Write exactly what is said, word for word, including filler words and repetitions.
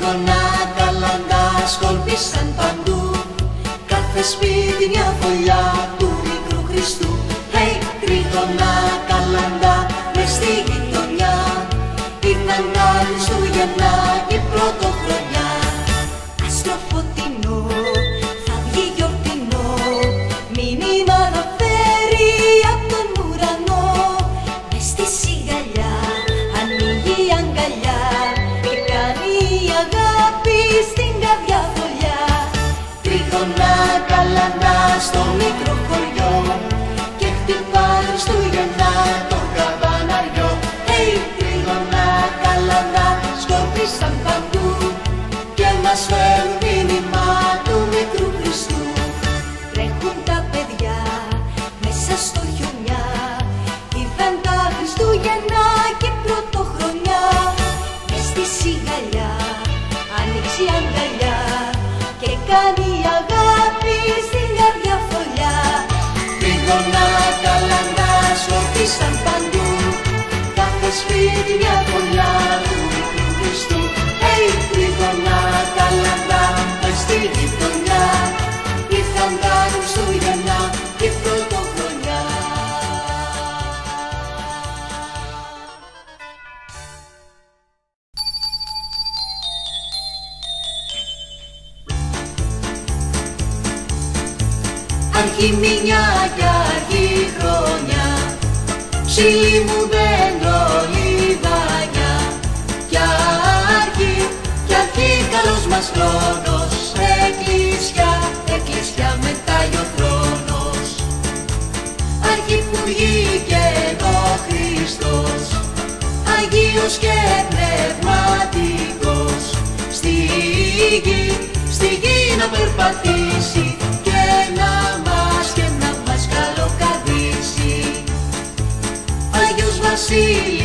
Τρίγωνα καλαντά σκόλπισαν παντού, κάθε σπίτι μια φωλιά του μικρού Χριστού. Hey, τρίγωνα καλαντά μες στη γειτονιά, ήρθαν τα Χριστούγεννα η πρωτοχρονιά. Άστρο φωτεινό, θα βγει γιορτινό, μήνυμα να φέρει απ' τον ουρανό. Μες στη σιγαλιά ανοίγει η αγκαλιά και κάνει η αγάπη στην καρδιά φωλιά. Τρίγωνα καλαντά στο μικρό χωριό και χτυπά Χριστούγεννα το καμπαναριό. Hey, τρίγωνα καλαντά σκόρπισαν παντού και μας φέρουν μήνυμα του μικρού Χριστού. Τρέχουν τα παιδιά μέσα στο χιονιά, ήρθαν τα Χριστούγεννα και πρωτοχρονιά. Μες στη σιγαλιά άνοιξε η αγκαλιά και κάνει η αγάπη στην καρδιά φωλιά. Τρίγωνα καλαντά σκόρπισαν παντού, κάθε σπίτι μια φωλιά του μικρού Χριστού. Hey, τρίγωνα καλαντά μες στη γειτονιά, ήρθαν τα Χριστούγεννα η πρωτοχρονιά. Αρχή μηνιά κι αρχή χρόνια, ψήλι μου δέντρο λιβάνια. Κι αρχή, κι αρχή καλός μας χρόνος, εκκλησιά, εκκλησιά μετάγει ο θρόνος. Αρχή που βγήκε ο Χριστός, Αγίος και πνευματικός, στη γη, στη γη να περπατήσει και να μας, και να μας καλοκαδίσει. Άγιος Βασίλης